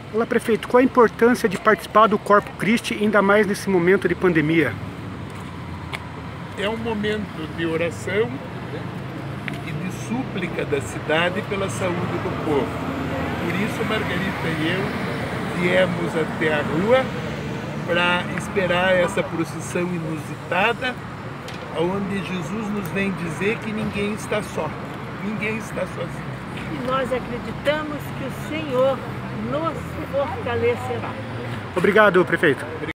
Olá, prefeito. Qual a importância de participar do Corpus Christi, ainda mais nesse momento de pandemia? É um momento de oração e de súplica da cidade pela saúde do povo. Por isso, Margarita e eu viemos até a rua para esperar essa procissão inusitada, onde Jesus nos vem dizer que ninguém está só, ninguém está sozinho. E nós acreditamos que o Senhor nos fortalecerá. Obrigado, prefeito.